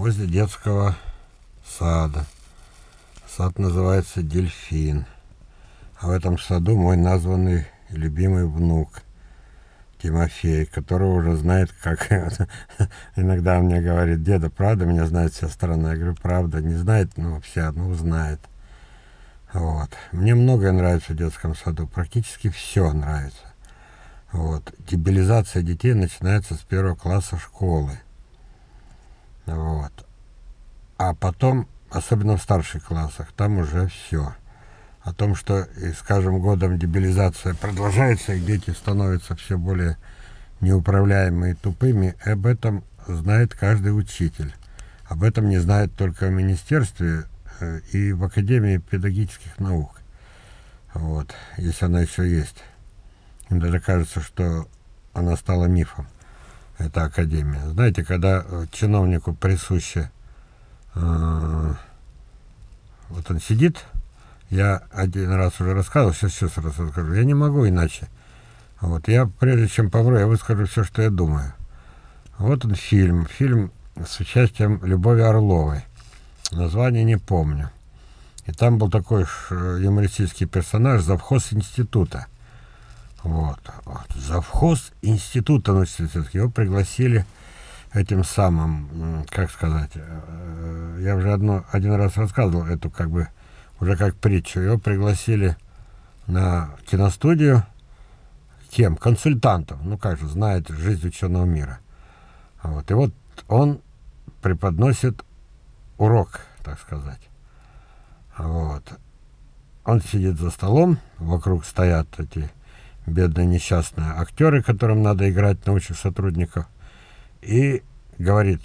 возле детского сада. Сад называется «Дельфин». А в этом саду мой названный и любимый внук Тимофей, которого уже знает, как... Иногда он мне говорит: деда, правда меня знает вся страна? Я говорю: правда, не знает, но вся, ну, знает. Вот. Мне многое нравится в детском саду, практически все нравится. Вот. Дебилизация детей начинается с 1 класса школы. Вот. А потом, особенно в старших классах, там уже все. О том, что и с каждым годом дебилизация продолжается, и дети становятся все более неуправляемыми и тупыми, об этом знает каждый учитель. Об этом не знает только в министерстве и в Академии педагогических наук. Вот, если она еще есть. Им даже кажется, что она стала мифом, эта академия. Знаете, когда чиновнику присуще, вот он сидит, я один раз уже рассказывал, сейчас раз расскажу, я не могу иначе. Вот, я прежде чем помру, я выскажу все, что я думаю. Вот он фильм с участием Любови Орловой. Название не помню. И там был такой юмористический персонаж, завхоз института. Вот. Завхоз института, его пригласили этим самым, как сказать, я уже один раз рассказывал эту, как бы, уже как притчу. Его пригласили на киностудию. Кем? Консультантом. Ну как же, знает жизнь ученого мира. Вот. И вот он преподносит урок, так сказать. Вот. Он сидит за столом, вокруг стоят эти бедные несчастные актеры, которым надо играть научных сотрудников, и говорит: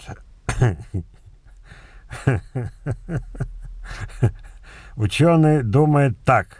ученый думает так.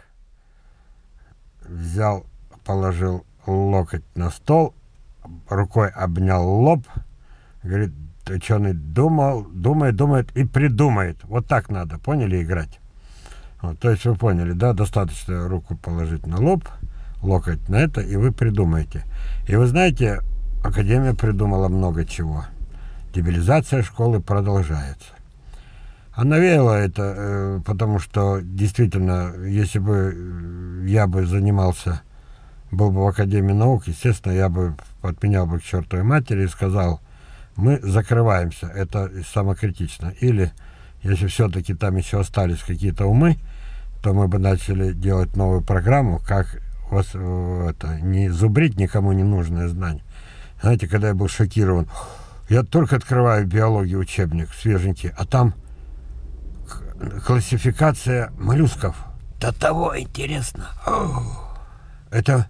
Взял, положил локоть на стол, рукой обнял лоб, говорит: ученый думает и придумает. Вот так надо, поняли, играть? Вот, то есть вы поняли, да, достаточно руку положить на лоб, локоть на это, и вы придумаете. И вы знаете, Академия придумала много чего. Дебилизация школы продолжается. А навеяло это, потому что действительно, если бы я бы занимался, был бы в Академии наук, естественно, я бы отменял бы к чертовой матери и сказал: мы закрываемся, это самокритично. Или, если все-таки там еще остались какие-то умы, то мы бы начали делать новую программу, как не зубрить никому не нужное знание. Знаете, когда я был шокирован, я только открываю биологию учебник свеженький, а там классификация моллюсков. До того интересно. Это...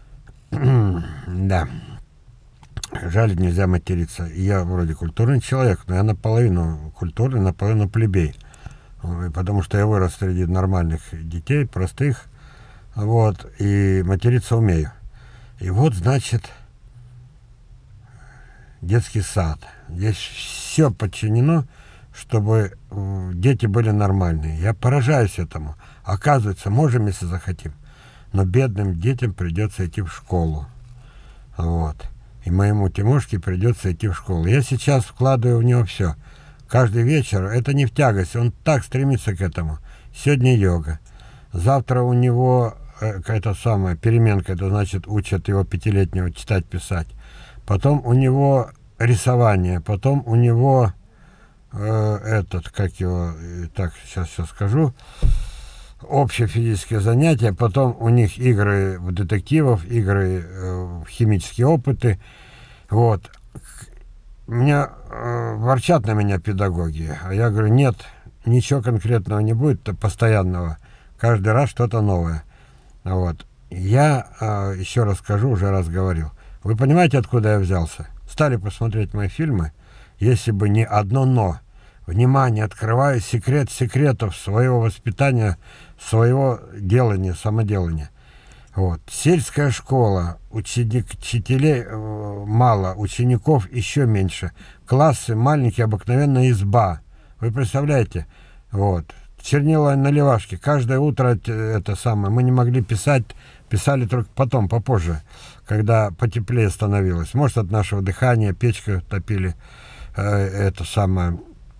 да. Жаль, нельзя материться. Я вроде культурный человек, но я наполовину культурный, наполовину плебей. Потому что я вырос среди нормальных детей, простых. Вот. И материться умею. И вот, значит, детский сад. Здесь все подчинено, чтобы дети были нормальные. Я поражаюсь этому. Оказывается, можем, если захотим. Но бедным детям придется идти в школу. Вот. И моему Тимошке придется идти в школу. Я сейчас вкладываю в него все. Каждый вечер, это не в тягость, он так стремится к этому. Сегодня йога. Завтра у него какая-то самая переменка, это значит учат его 5-летнего читать, писать. Потом у него рисование, потом у него сейчас скажу, общее физическое занятие, потом у них игры в детективов, игры в химические опыты. Вот. Меня ворчат на меня педагоги, а я говорю: нет, ничего конкретного не будет, постоянного. Каждый раз что-то новое. Вот. Я еще раз скажу, уже раз говорил. Вы понимаете, откуда я взялся? Стали посмотреть мои фильмы, если бы не одно «но». Внимание, открываю секрет секретов своего воспитания, своего делания, самоделания. Вот. Сельская школа, учителей мало, учеников еще меньше. Классы маленькие, обыкновенная изба. Вы представляете? Вот. Чернила на левашке. Каждое утро это самое. Мы не могли писать, писали только потом, попозже, когда потеплее становилось. Может, от нашего дыхания, печку топили, это самое.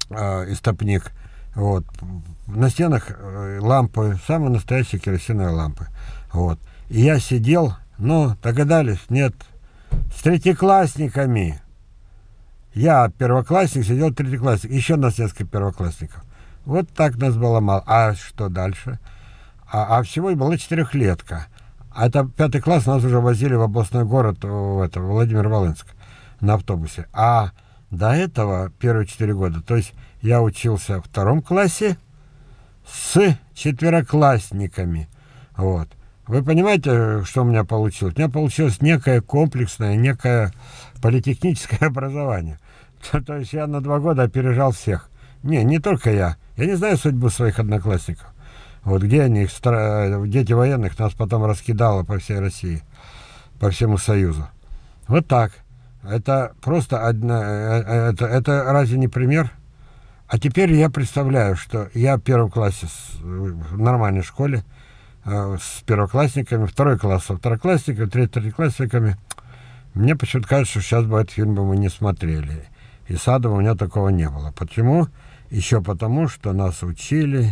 истопник. Вот. На стенах лампы, самые настоящие керосиновые лампы. Вот. И я сидел, догадались, нет, с третьеклассниками. Я первоклассник, сидел третьеклассник, еще у нас несколько первоклассников. Вот так нас было мало. А что дальше? А всего была 4-летка. А это 5 класс, нас уже возили в областной город, в Владимир-Волынск, на автобусе. А до этого, первые 4 года, то есть я учился в 2 классе с 4-классниками. Вот. Вы понимаете, что у меня получилось? У меня получилось некое комплексное, некое политехническое образование. То есть я на 2 года опережал всех. Не только я. Я не знаю судьбу своих одноклассников. Вот где они, дети военных, нас потом раскидало по всей России, по всему Союзу. Вот так. Это просто это разве не пример? А теперь я представляю, что я в 1 классе в нормальной школе с первоклассниками, 2 класс со второклассниками, 3-классниками. Мне почему-то кажется, что сейчас бы этот фильм мы не смотрели. И Садова у меня такого не было. Почему? Еще потому, что нас учили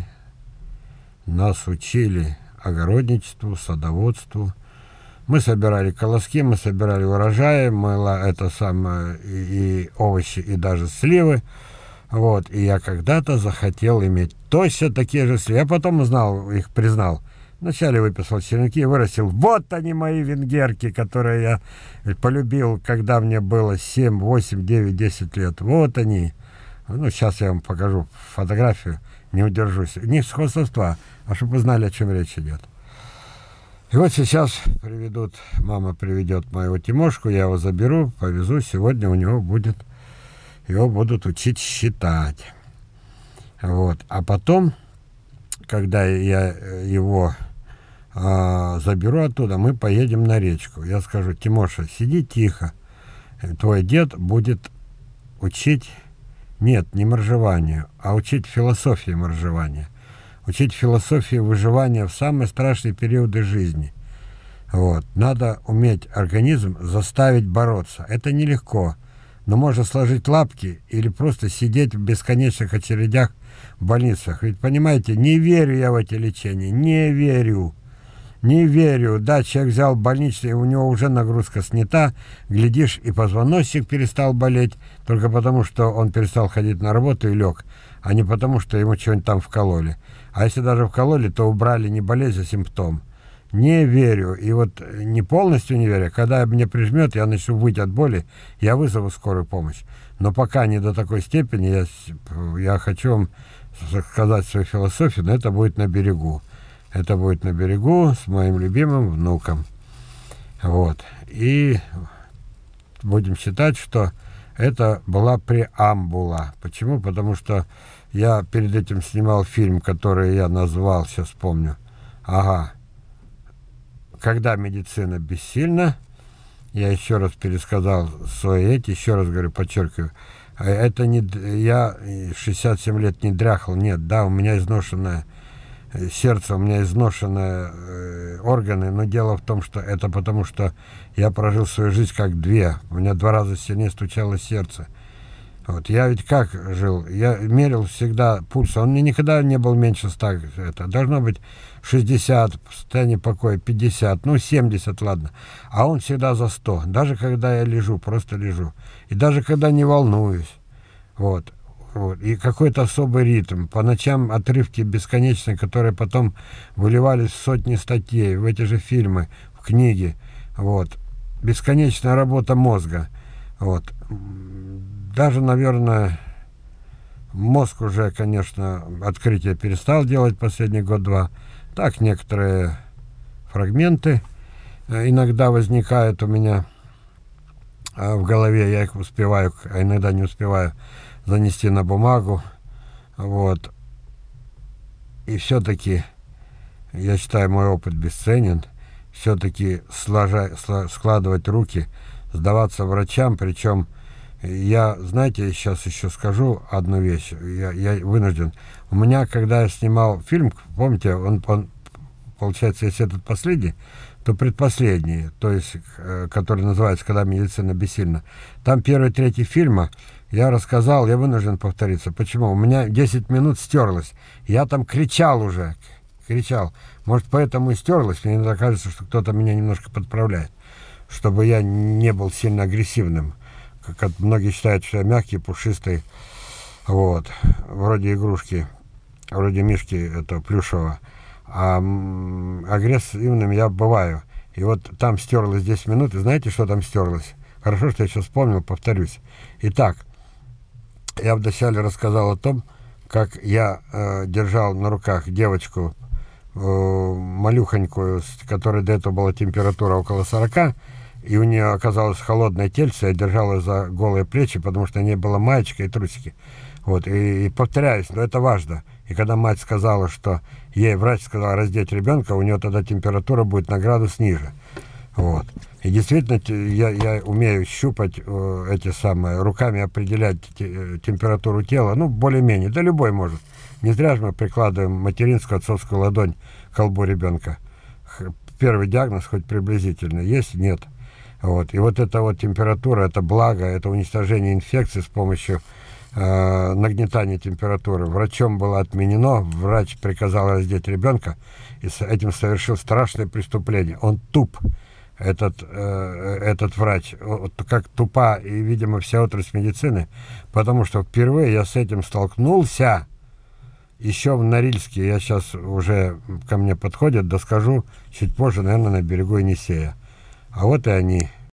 огородничеству, садоводству. Мы собирали колоски, мы собирали урожаи, и овощи, и даже сливы. Вот. И я когда-то захотел иметь точно такие же сливы. Я потом признал. Вначале выписал черенки и вырастил. Вот они, мои венгерки, которые я полюбил, когда мне было 7, 8, 9, 10 лет. Вот они. Сейчас я вам покажу фотографию. Не удержусь. Не с хвастовства, а чтобы вы знали, о чем речь идет. И вот сейчас мама приведет моего Тимошку, я его заберу, повезу. Сегодня его будут учить считать. Вот. А потом, когда я его заберу оттуда, мы поедем на речку. Я скажу: Тимоша, сиди тихо. Твой дед будет учить, не моржеванию, а учить философии моржевания. Учить философии выживания в самые страшные периоды жизни. Вот. Надо уметь организм заставить бороться. Это нелегко. Но можно сложить лапки или просто сидеть в бесконечных очередях в больницах. Ведь, понимаете, не верю я в эти лечения. Не верю. Да, человек взял больничный, и у него уже нагрузка снята. Глядишь, и позвоночник перестал болеть, только потому, что он перестал ходить на работу и лег, а не потому, что ему что-нибудь там вкололи. А если даже вкололи, то убрали не болезнь, а симптом. Не верю. И вот не полностью не верю. Когда мне прижмет, я начну выть от боли, я вызову скорую помощь. Но пока не до такой степени, я хочу вам сказать свою философию, но это будет на берегу. Это будет на берегу с моим любимым внуком. Вот. И будем считать, что это была преамбула. Почему? Потому что я перед этим снимал фильм, который я назвал, сейчас вспомню. «Когда медицина бессильна». Я еще раз пересказал еще раз говорю, подчеркиваю. Это не я 67 лет не дряхал, нет, да, у меня изношенное сердце, у меня изношенные органы, но дело в том, что это потому, что я прожил свою жизнь как 2. У меня 2 раза сильнее стучало сердце. Вот. Я ведь как жил? Я мерил всегда пульс. Он мне никогда не был меньше 100. Это должно быть 60, в состоянии покоя 50, 70, ладно. А он всегда за 100. Даже когда я лежу, просто лежу. И даже когда не волнуюсь. Вот. И какой-то особый ритм. По ночам отрывки бесконечные, которые потом выливались в сотни статей, в эти же фильмы, в книги. Вот. Бесконечная работа мозга. Вот. Даже, наверное, мозг уже, конечно, открытие перестал делать последний год-два. Так, некоторые фрагменты иногда возникают у меня в голове. Я их успеваю, а иногда не успеваю занести на бумагу. Вот. И все-таки, я считаю, мой опыт бесценен. Все-таки складывать руки, сдаваться врачам, причем я, знаете, сейчас еще скажу одну вещь, я вынужден. У меня, когда я снимал фильм, помните, он получается, если этот последний, то предпоследний, то есть, который называется «Когда медицина бессильна». Там первый, третий фильма я рассказал, я вынужден повториться. Почему? У меня 10 минут стерлось. Я там кричал уже, кричал. Может, поэтому и стерлось. Мне иногда кажется, что кто-то меня немножко подправляет, чтобы я не был сильно агрессивным. Как многие считают, что я мягкий, пушистый, вот, вроде игрушки, вроде мишки этого плюшевого. А агрессивным я бываю. И вот там стерлось 10 минут, и знаете, что там стерлось? Хорошо, что я сейчас вспомнил, повторюсь. Итак, я вначале рассказал о том, как я держал на руках девочку, малюхонькую, которой до этого была температура около 40, и у нее оказалось холодное тельце, я держал ее за голые плечи, потому что на ней была маечка и трусики. Вот, и повторяюсь, но это важно. И когда мать сказала, что ей врач сказал раздеть ребенка, у нее тогда температура будет на градус ниже. Вот. И действительно, я умею щупать эти самые, руками определять температуру тела, ну, более-менее, да любой может. Не зря же мы прикладываем материнскую, отцовскую ладонь к колбу ребенка. Первый диагноз хоть приблизительно есть, нет. Вот. И вот эта вот температура, это благо, это уничтожение инфекции с помощью нагнетания температуры. Врачом было отменено, врач приказал раздеть ребенка, и с этим совершил страшное преступление. Он туп, этот врач, как тупа, и, видимо, вся отрасль медицины, потому что впервые я с этим столкнулся еще в Норильске. Я сейчас уже ко мне подходят, доскажу чуть позже, наверное, на берегу Енисея. А вот и они.